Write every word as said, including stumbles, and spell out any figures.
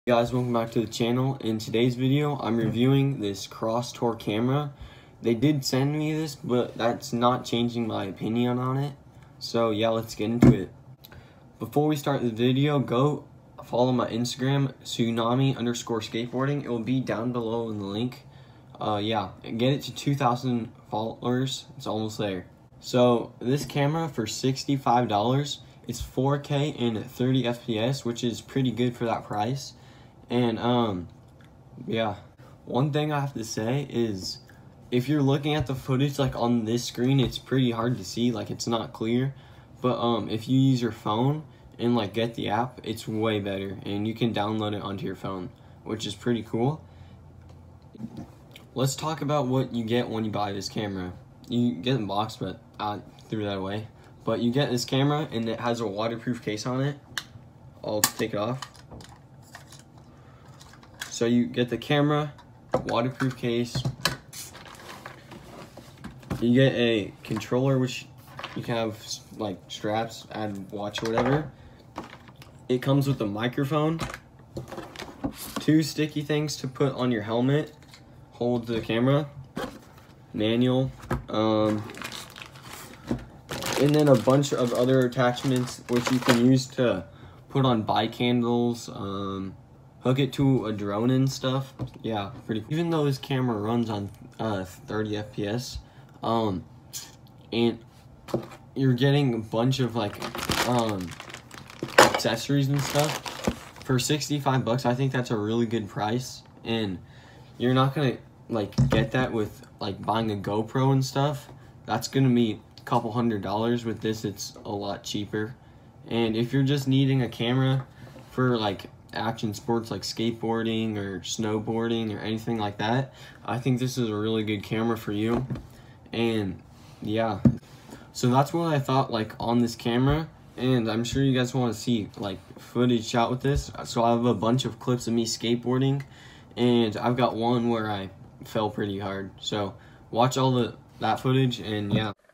Hey guys, welcome back to the channel. In today's video, I'm reviewing this Crosstour camera. They did send me this, but that's not changing my opinion on it. So yeah, let's get into it. Before we start the video, go follow my Instagram, tsunami underscore skateboarding. It will be down below in the link. Uh, yeah, get it to two thousand followers. It's almost there. So this camera for sixty-five dollars, it's four K and thirty F P S, which is pretty good for that price. And um, yeah, one thing I have to say is, if you're looking at the footage like on this screen, it's pretty hard to see, like it's not clear. But um, if you use your phone and like get the app, it's way better, and you can download it onto your phone, which is pretty cool. Let's talk about what you get when you buy this camera. You get the box, but I threw that away. But you get this camera, and it has a waterproof case on it. I'll take it off. So you get the camera, waterproof case. You get a controller, which you can have like straps, add watch or whatever. It comes with a microphone, two sticky things to put on your helmet, hold the camera, manual, um, and then a bunch of other attachments which you can use to put on bike handles, um, hook it to a drone and stuff. Yeah, pretty cool. Even though this camera runs on uh, thirty F P S, um, and you're getting a bunch of like um, accessories and stuff for sixty-five bucks. I think that's a really good price, and you're not gonna like get that with like buying a GoPro and stuff. That's gonna be a couple hundred dollars. With this, it's a lot cheaper. And if you're just needing a camera for like action sports like skateboarding or snowboarding or anything like that, I think this is a really good camera for you. And yeah, so that's what I thought like on this camera, and I'm sure you guys want to see like footage shot with this. So I have a bunch of clips of me skateboarding, and I've got one where I fell pretty hard, so watch all the that footage. And yeah.